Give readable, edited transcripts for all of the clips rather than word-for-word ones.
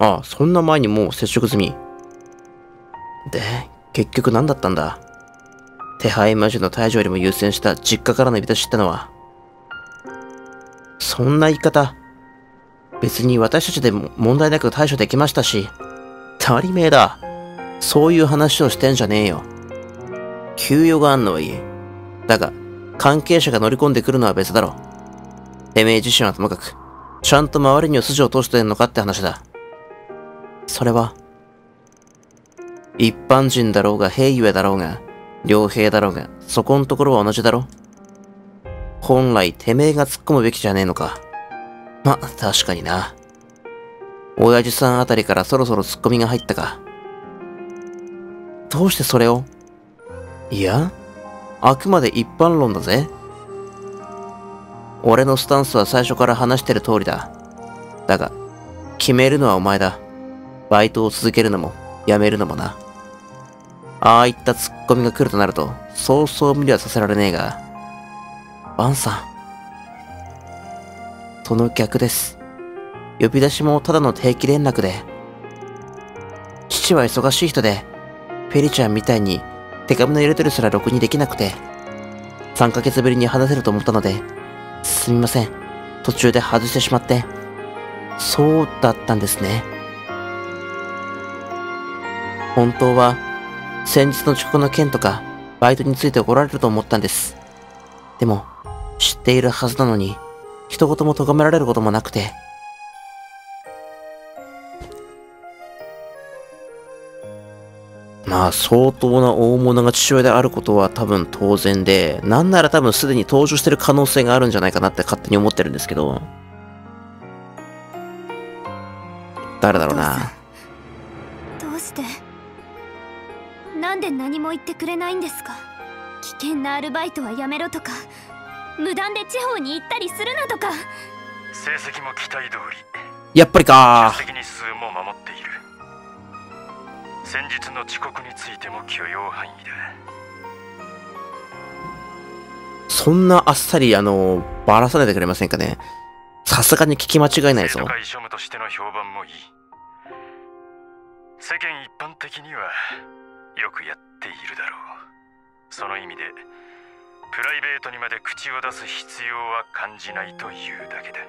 ああ、そんな前にもう接触済み。で、結局何だったんだ。手配魔女の退場よりも優先した実家からの呼び出しってのは。そんな言い方。別に私たちでも問題なく対処できましたし、当たり前だ。そういう話をしてんじゃねえよ。給与があんのはいい。だが、関係者が乗り込んでくるのは別だろ。てめえ自身はともかく、ちゃんと周りには筋を通してんのかって話だ。それは、一般人だろうが兵ゆえだろうが、良兵だろうが、そこんところは同じだろ。本来てめえが突っ込むべきじゃねえのか。ま、確かにな。親父さんあたりからそろそろ突っ込みが入ったか。どうしてそれを？いや、あくまで一般論だぜ。俺のスタンスは最初から話してる通りだ。だが、決めるのはお前だ。バイトを続けるのも、やめるのもな。ああいったツッコミが来るとなると、そうそう無理はさせられねえが。バンさん。その逆です。呼び出しもただの定期連絡で。父は忙しい人で、フェリちゃんみたいに手紙の入れ取りすらろくにできなくて、3ヶ月ぶりに話せると思ったので、すみません。途中で外してしまって。そうだったんですね。本当は、先日の遅刻の件とか、バイトについて怒られると思ったんです。でも、知っているはずなのに、一言も咎められることもなくて。まあ、相当な大物が父親であることは多分当然で、なんなら多分すでに登場してる可能性があるんじゃないかなって勝手に思ってるんですけど。誰だろうな。 どうしてなんで何も言ってくれないんですか？危険なアルバイトはやめろとか、無断で地方に行ったりするなとか。 成績も期待通り。 やっぱりか。 出席日数も守っている。先日の遅刻についても許容範囲だ。 そんなあっさりばらさないでくれませんかね。さすがに聞き間違いないぞ。 生徒会庶務としての評判もいい。世間一般的にはよくやっているだろう。その意味でプライベートにまで口を出す必要は感じないというだけだ。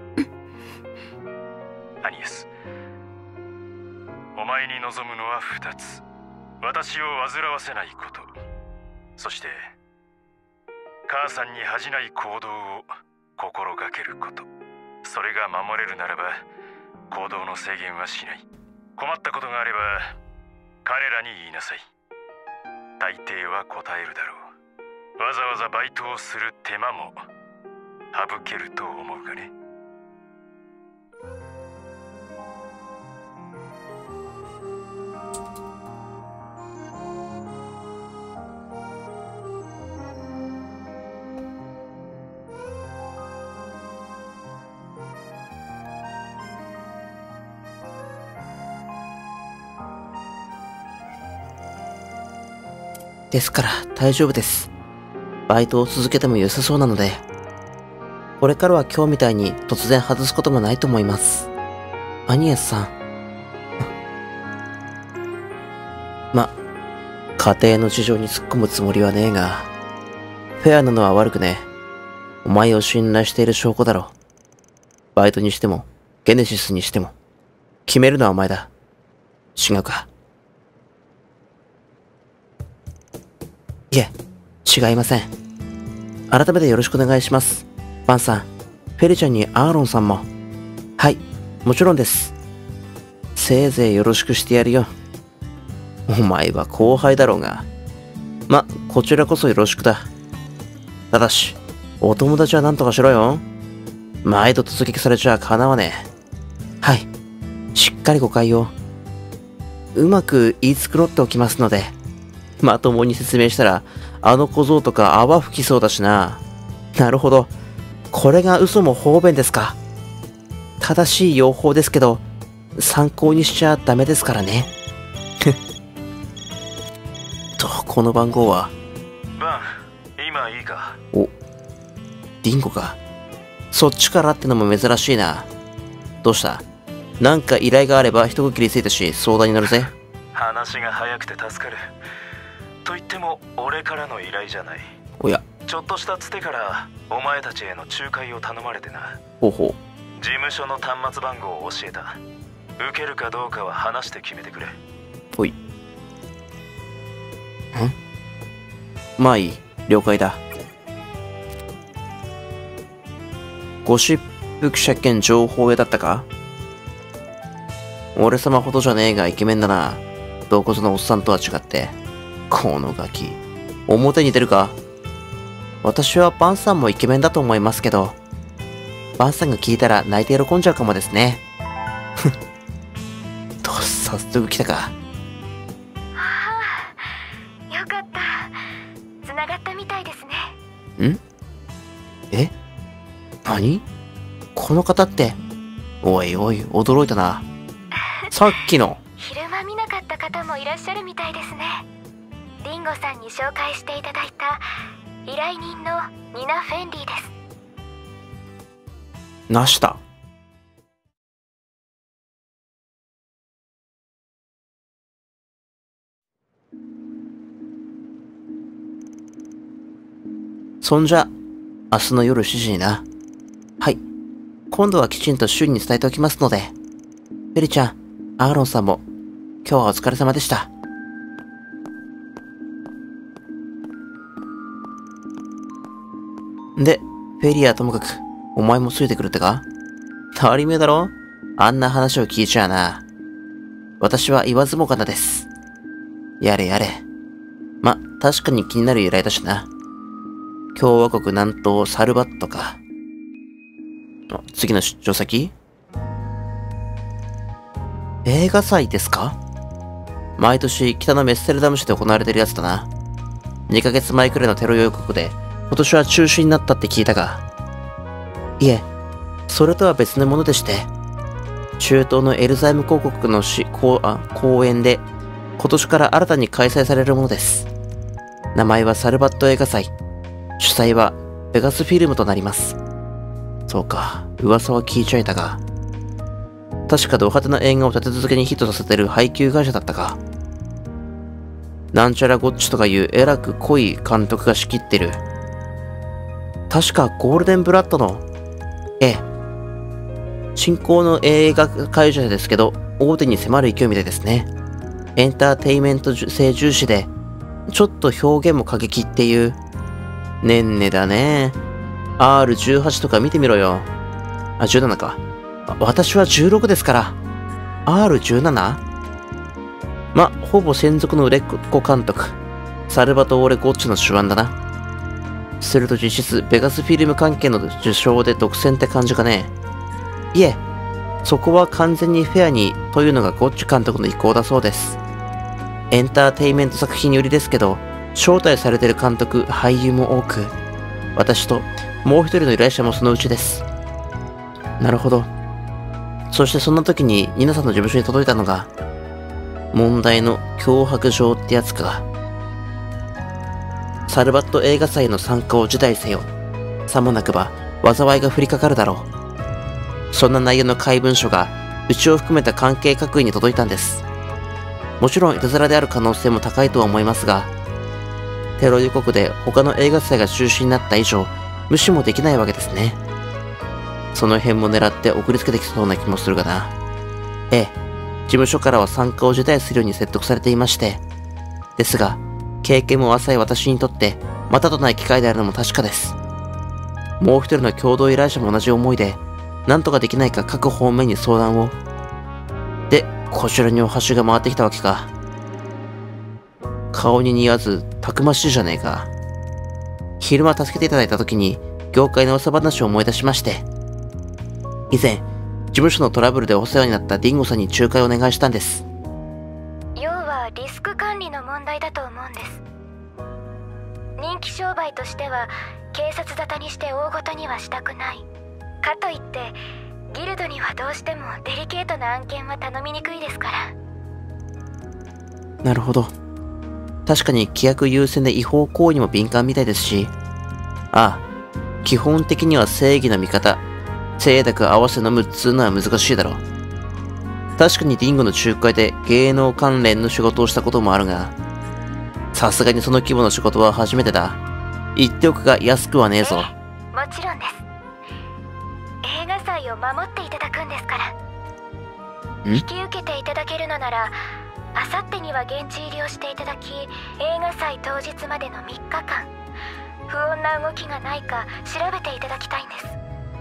アニエス、お前に望むのは2つ。私を煩わせないこと、そして母さんに恥じない行動を心がけること。それが守れるならば行動の制限はしない。困ったことがあれば彼らに言いなさい。大抵は答えるだろう。わざわざバイトをする手間も省けると思うがね。 ですから大丈夫です。バイトを続けても良さそうなので、これからは今日みたいに突然外すこともないと思います。アニエスさん。ま、家庭の事情に突っ込むつもりはねえが、フェアなのは悪くねえ。お前を信頼している証拠だろ。バイトにしても、ゲネシスにしても、決めるのはお前だ。違うか。いえ、違いません。改めてよろしくお願いします。バンさん、フェリちゃんにアーロンさんも。はい、もちろんです。せいぜいよろしくしてやるよ。お前は後輩だろうが。ま、こちらこそよろしくだ。ただし、お友達は何とかしろよ。毎度突撃されちゃかなわねえ。はい、しっかり誤解を。うまく言い繕っておきますので。まともに説明したら、あの小僧とか泡吹きそうだしな。なるほど。これが嘘も方便ですか。正しい用法ですけど、参考にしちゃダメですからね。と、この番号は。 バン、今いいか。 お、ディンゴか。そっちからってのも珍しいな。どうした？ なんか依頼があれば一区切りついたし相談に乗るぜ。 話が早くて助かる。と言っても俺からの依頼じゃない。 おや、 ちょっとしたつてからお前たちへの仲介を頼まれてな。 ほうほう。 事務所の端末番号を教えた。受けるかどうかは話して決めてくれ。 ほい。まあいい、了解だ。ゴシップ記者兼情報屋だったか？俺様ほどじゃねえがイケメンだな。どこぞのおっさんとは違って。このガキ。表に出るか？私はバンさんもイケメンだと思いますけど、バンさんが聞いたら泣いて喜んじゃうかもですね。と、早速来たか。 よかった。繋がったみたいですね。 ん？え？何？この方って。おいおい、驚いたな。さっきの。 昼間見なかった方もいらっしゃるみたいですね。リンゴさんに紹介していただいた依頼人のニナ・フェンリーです。 なした。そんじゃ、明日の夜7時にな。はい。今度はきちんと周囲に伝えておきますので。フェリちゃん、アーロンさんも、今日はお疲れ様でした。で、フェリはともかく、お前もついてくるってか？当たり前だろ？あんな話を聞いちゃあな。私は言わずもがなです。やれやれ。ま、確かに気になる依頼だしな。共和国南東サルバットか。次の出張先？映画祭ですか？毎年北のメッセルダム市で行われてるやつだな。2ヶ月前くらいのテロ予告で、今年は中止になったって聞いたが。いえ、それとは別のものでして、中東のエルザイム公国の公園で、今年から新たに開催されるものです。名前はサルバット映画祭。主催はベガスフィルムとなります。そうか、噂は聞いちゃいたが。確かド派手な映画を立て続けにヒットさせてる配給会社だったか。なんちゃらゴッチとかいうえらく濃い監督が仕切ってる。確かゴールデンブラッドの、新興の映画会社ですけど、大手に迫る勢いみたいですね。エンターテイメント性重視で、ちょっと表現も過激っていう。ねんねだね。R18 とか見てみろよ。あ、17か。私は16ですから。R17？ ま、ほぼ専属の売れっ子監督。サルバトーレ・ゴッチの手腕だな。すると実質、ベガスフィルム関係の受賞で独占って感じかね。いえ、そこは完全にフェアにというのがゴッチ監督の意向だそうです。エンターテイメント作品よりですけど、招待されてる監督、俳優も多く、私ともう一人の依頼者もそのうちです。なるほど。そしてそんな時にニナさんの事務所に届いたのが、問題の脅迫状ってやつか。サルバット映画祭の参加を辞退せよ。さもなくば、災いが降りかかるだろう。そんな内容の怪文書が、うちを含めた関係各位に届いたんです。もちろんいたずらである可能性も高いとは思いますが、テロ予告で他の映画祭が中止になった以上、無視もできないわけですね。その辺も狙って送りつけてきそうな気もするがな。ええ、事務所からは参加を辞退するように説得されていまして。ですが、経験も浅い私にとって、またとない機会であるのも確かです。もう一人の共同依頼者も同じ思いで、なんとかできないか各方面に相談を。で、こちらにお箸が回ってきたわけか。顔に似合わず、たくましいじゃねえか。昼間助けていただいた時に、業界の噂話を思い出しまして。以前、事務所のトラブルでお世話になったディンゴさんに仲介をお願いしたんです。 要はリスク管理の問題だと思うんです。人気商売としては警察沙汰にして大ごとにはしたくない。かといってギルドにはどうしてもデリケートな案件は頼みにくいですから。 なるほど。確かに規約優先で違法行為にも敏感みたいですし、ああ、基本的には正義の味方、清濁合わせ飲むっつうのは難しいだろう。 確かにリンゴの仲介で芸能関連の仕事をしたこともあるが、さすがにその規模の仕事は初めてだ。言っておくが安くはねえぞ。 もちろんです。映画祭を守っていただくんですから。引き受けていただけるのなら、あさってには現地入りをしていただき、映画祭当日までの3日間不穏な動きがないか調べていただきたいんです。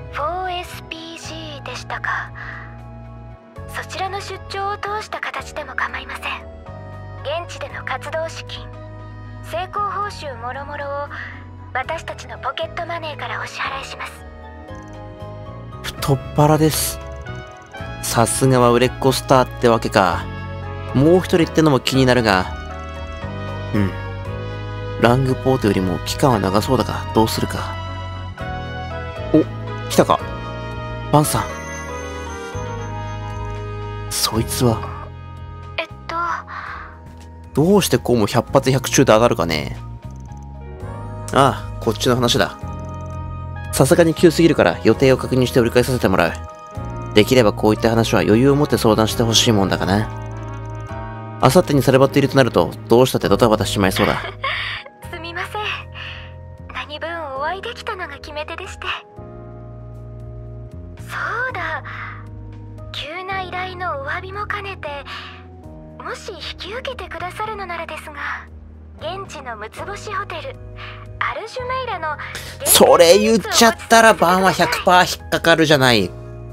4SPG でしたか。そちらの出張を通した形でも構いません。現地での活動資金、成功報酬もろもろを私たちのポケットマネーからお支払いします。 太っ腹です。さすがは売れっ子スターってわけか。もう一人ってのも気になるが、ラングポートよりも期間は長そうだが、どうするか。お、来たか。バンさん。そいつは。どうしてこうも100発100中で上がるかね。ああ、こっちの話だ。さすがに急すぎるから予定を確認して折り返させてもらう。できればこういった話は余裕を持って相談してほしいもんだがな。あさってにさればっているとなると、どうしたってドタバタしちまいそうだ。 すみません。何分お会いできたのが決め手でして。そうだ。急な依頼のお詫びも兼ねて、もし引き受けてくださるのならですが、現地の6つ星ホテルアルジュメイラのそれ言っちゃったらバンは 100% 引っかかるじゃない。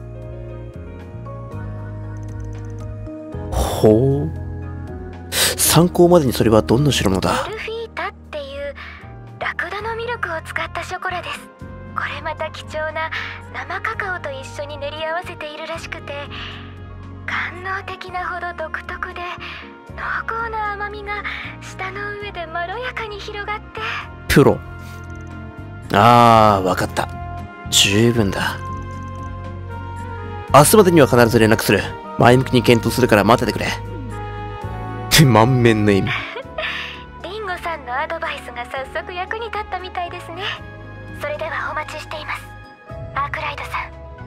ほう。参考までにそれはどんな代物だ。 エルフィータっていうラクダのミルクを使ったショコラです。これまた貴重な生カカオと一緒に練り合わせているらしくて、官能的なほど独特で濃厚な甘みが舌の上でまろやかに広がって。 プロ。ああ、わかった。十分だ。明日までには必ず連絡する。前向きに検討するから待っててくれ。満面の笑み。 リンゴさんのアドバイスが早速役に立ったみたいですね。それではお待ちしています、アークライドさん。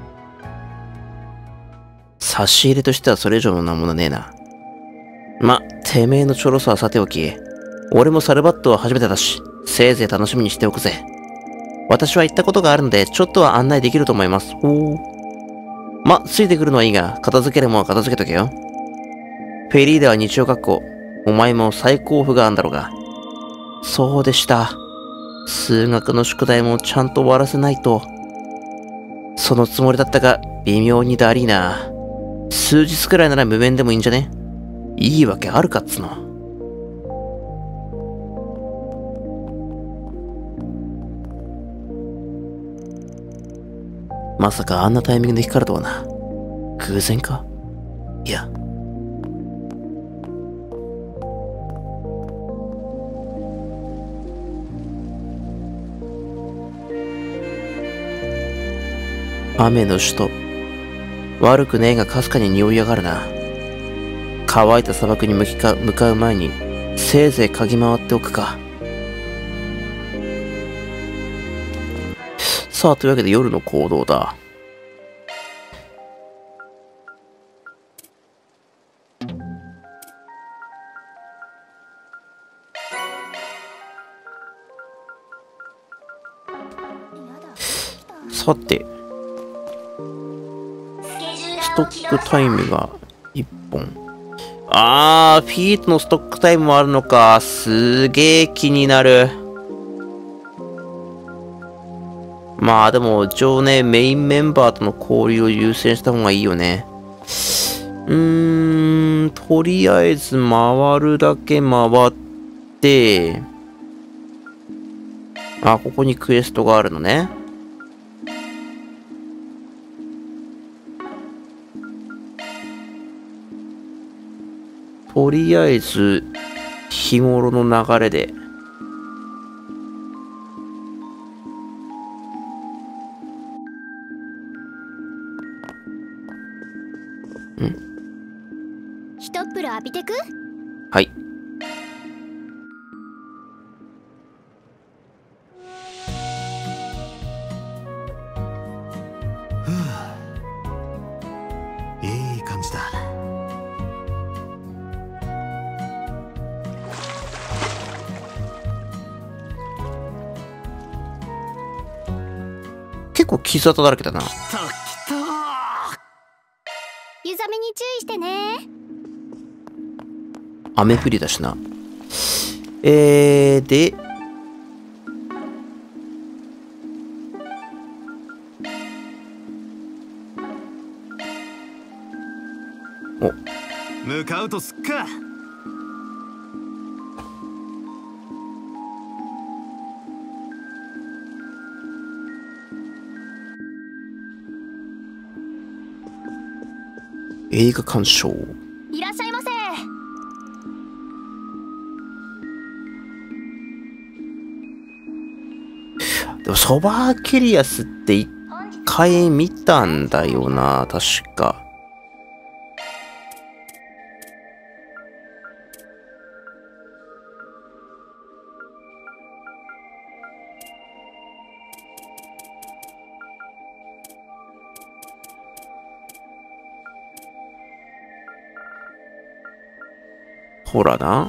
差し入れとしてはそれ以上のものねえな。ま、てめえのちょろさはさておき、俺もサルバットは初めてだし、せいぜい楽しみにしておくぜ。私は行ったことがあるので、ちょっとは案内できると思います。おー。ま、ついてくるのはいいが、片付けるもんは片付けとけよ。フェリーでは日曜学校。お前も最高譜があんだろうが。そうでした。数学の宿題もちゃんと終わらせないと。そのつもりだったが、微妙にだりーな。数日くらいなら無縁でもいいんじゃね？いいわけあるかっつの。まさかあんなタイミングで光るとはな。偶然か？いや。雨の首都。悪くねえがかすかに匂い上がるな。乾いた砂漠に向かう前に、せいぜい嗅ぎ回っておくか。さあ、というわけで夜の行動だ。さて、ストックタイムが1本。フィートのストックタイムもあるのか。すげえ気になる。まあでも、一応ね、メインメンバーとの交流を優先した方がいいよね。とりあえず回るだけ回って、ここにクエストがあるのね。とりあえず、日頃の流れで。 ひとっ風呂浴びてく？ はい。 いい感じだ。 結構傷跡だらけだな。 湯冷めに注意してね。 雨降りだしな。で、お、 向かうとすっか。 映画鑑賞。 いらっしゃいませ。 でもソバーキリアスって一回見たんだよな、確か。ほらな。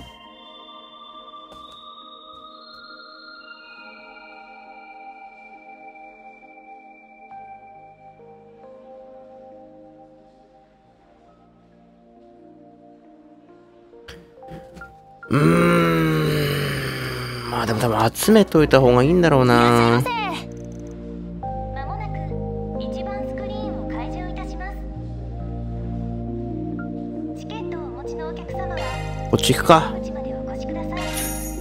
まあでも多分集めといた方がいいんだろうな。 まもなく一番スクリーンを開場いたします。チケットをお持ちのお客様はこっち行くか。 口までお越しください。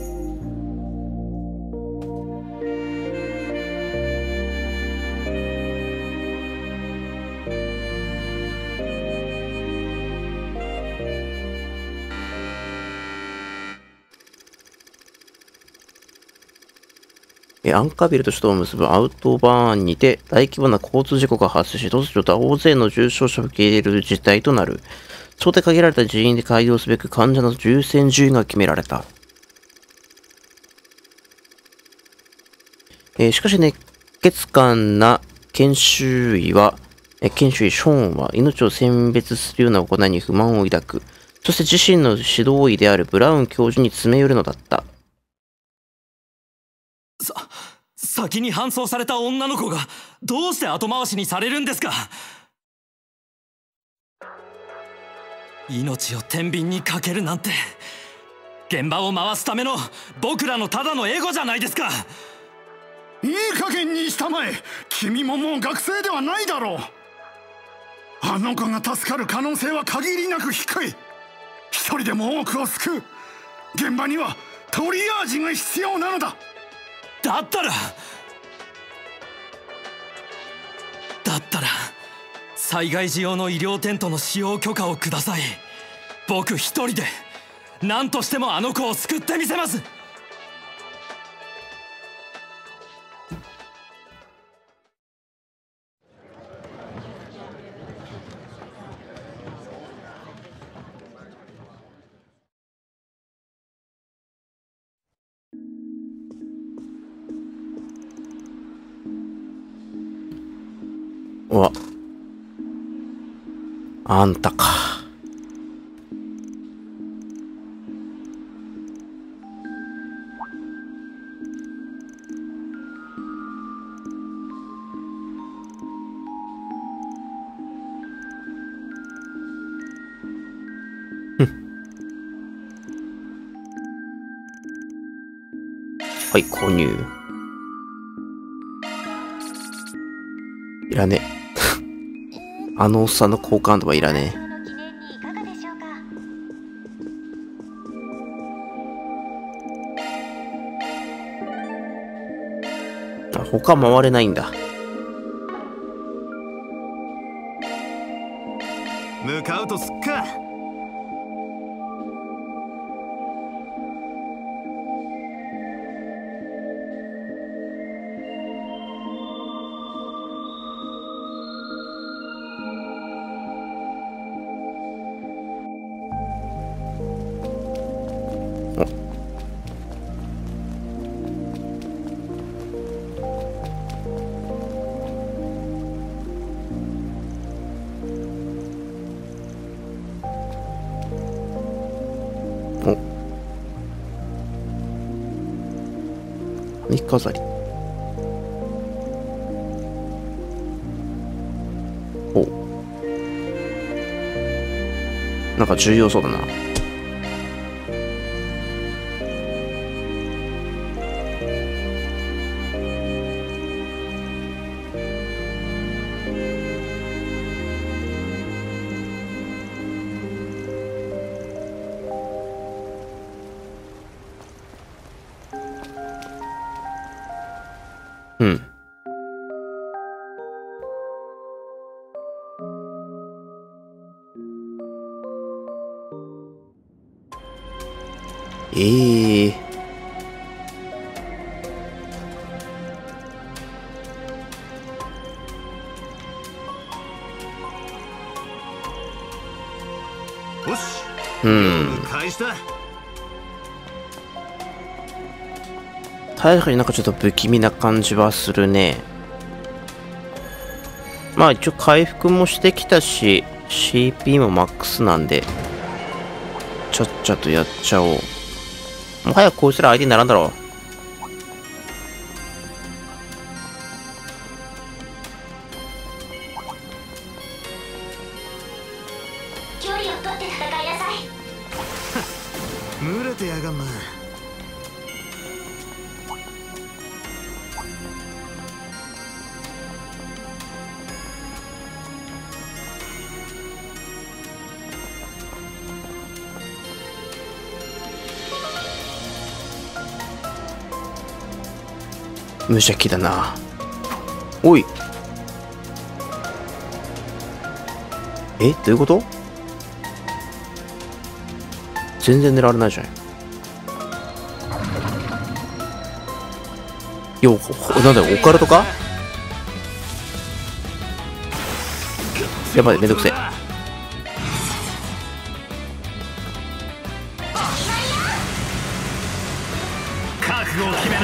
アンカービルと首都を結ぶアウトバーンにて大規模な交通事故が発生し、突如と大勢の重傷者を受け入れる事態となる。想定限られた人員で開業すべく患者の優先順位が決められた。しかし熱血漢な研修医ショーンは命を選別するような行いに不満を抱く。そして自身の指導医であるブラウン教授に詰め寄るのだった。 先に搬送された女の子がどうして後回しにされるんですか。命を天秤にかけるなんて現場を回すための僕らのただのエゴじゃないですか。 いい加減にしたまえ。君ももう学生ではないだろう。あの子が助かる可能性は限りなく低い。一人でも多くを救う。現場にはトリアージが必要なのだ。 だったら災害時用の医療テントの使用許可をください。僕一人で何としてもあの子を救ってみせます。 うわ、あんたか。はい、購入。いらね。あのおっさんの好感度はいらねえ。他回れないんだ。 向かうとすっか。 髪飾り。 お、なんか重要そうだな。うん。 よし、 うん。 返した。 確かになんかちょっと不気味な感じはするね。まあ一応回復もしてきたし、CP もマックスなんで、ちゃっちゃとやっちゃおう。もう早くこいつら相手にならんだろう。 距離を取って戦いなさい。 群れてやがんな。 無邪気だな。おい。え、どういうこと？全然狙われないじゃん。よ、なんだよ、オカルトか？やばい、めんどくせえ。 覚悟を決めな。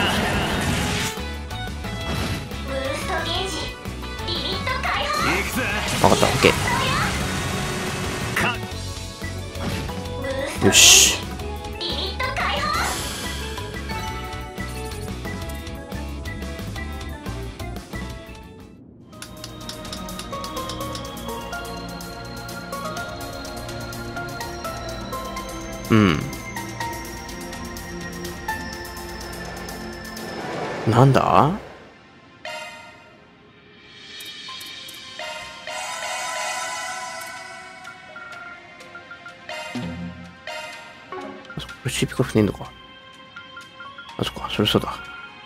ブーストゲージリミット解放。 行くぜ。 分かった、オッケー。よし。 リミット解放。 うん。なんだ？これ CP から船んのか。あ、そっか、それそうだ。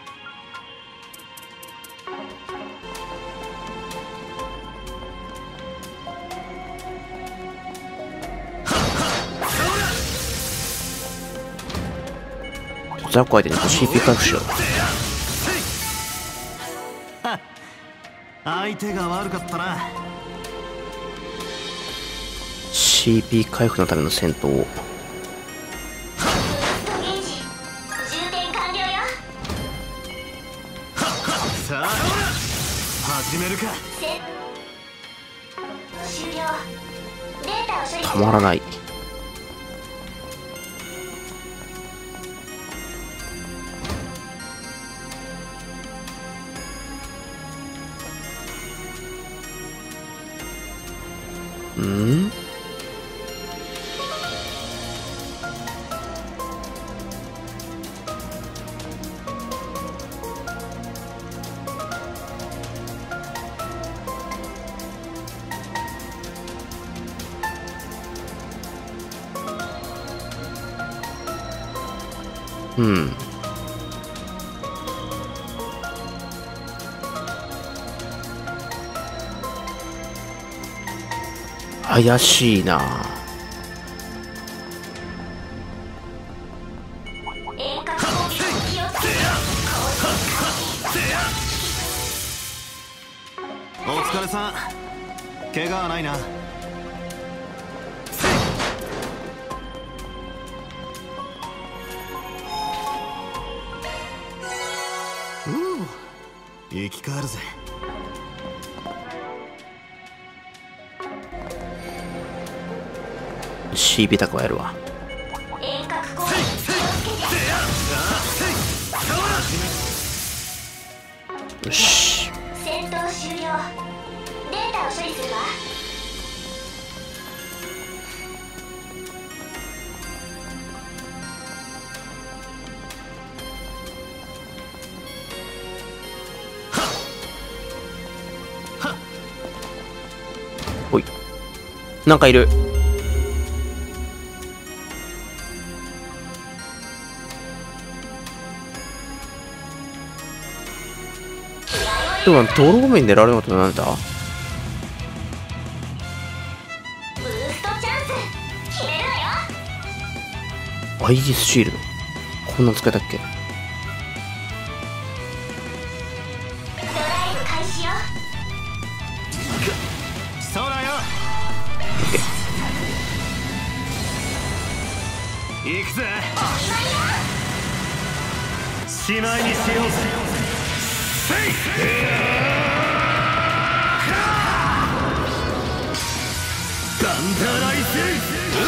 ザコ相手に CP 回復しよう。 相手が悪かったな。 CP 回復のための戦闘を。 ブーストゲージ充填完了よ。 さあ始めるか。 終了。データを処理。 たまらない。うん？うん。怪しいな。 遠隔攻撃に気をつけて。 お疲れさん。怪我はないな。生き返るぜ。 CP タコやるわ。 遠隔攻撃に気をつけて。 よし。 戦闘終了。データを処理するわ。 ほい。なんかいる。でもドロー面でられることなんだ。 ブーストチャンス決めるわよ。 アイギスシールド。こんなん使えたっけ。 ドライブ開始よ。 そうだよ。行くぜ。しまいにしようぜ。ガンダライスレイ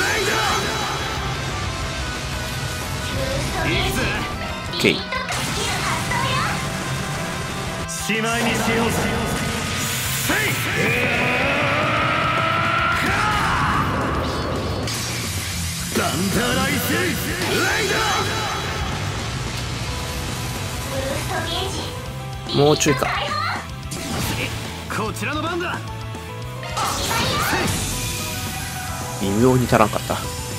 ダー。行くぜ。 オッケー。 しまいにしようぜ。ガンダライスレイダブーストゲージ。 ー。もうちょいか。 ー。こちらの番だ。 微妙に足らんかった。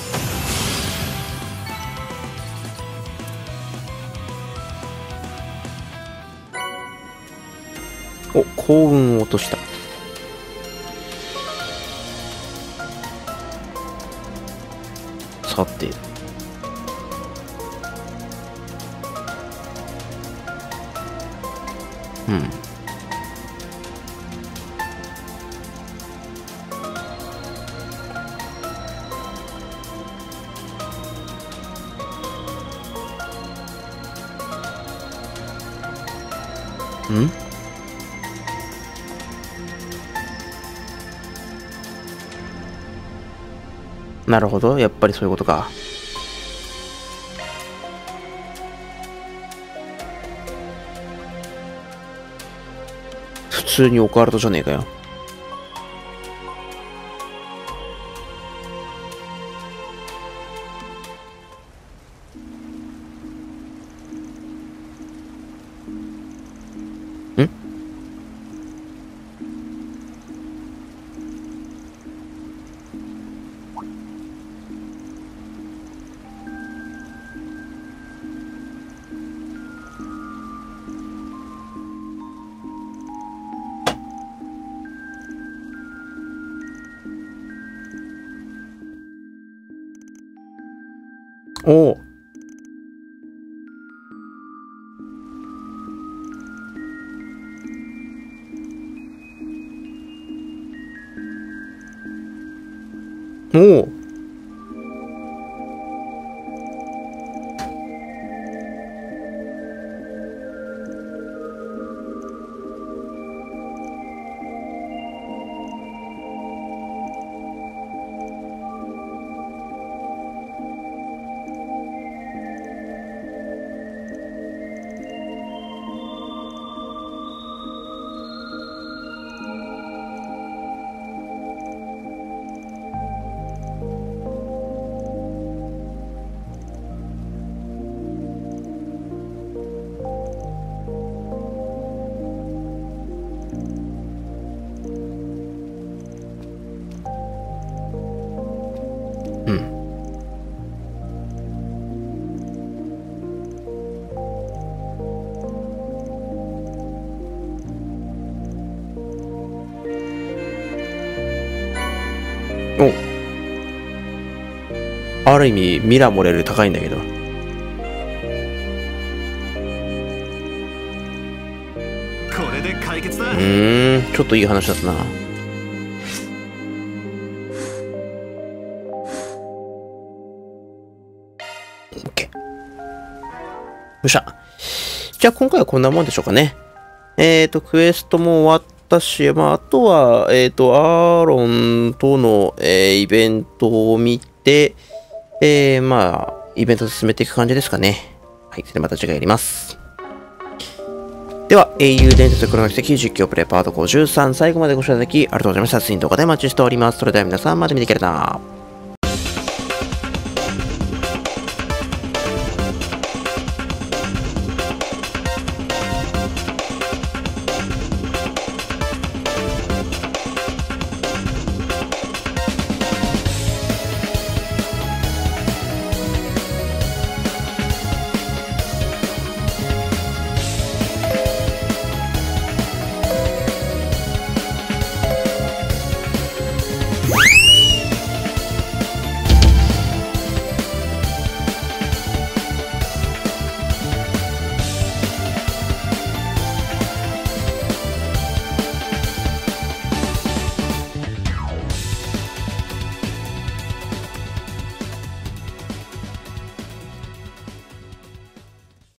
お、幸運を落とした。さて。うん。ん？なるほど、やっぱりそういうことか。普通にオカルトじゃねえかよ。ん？おお。おお。うん。お。ある意味ミラモレル高いんだけど。 これで解決だ。 ちょっといい話だったな。OK。よっしゃ。じゃあ今回はこんなもんでしょうかね。クエストも終わったし、まあ、あとは、アーロンとの、イベントを見て、まあ、イベント進めていく感じですかね。はい。それでまた次回やります。 では、英雄伝説黒の奇跡実況プレイパート53、最後までご視聴いただきありがとうございました。次の動画でお待ちしております。それでは皆さんまた見てくれな。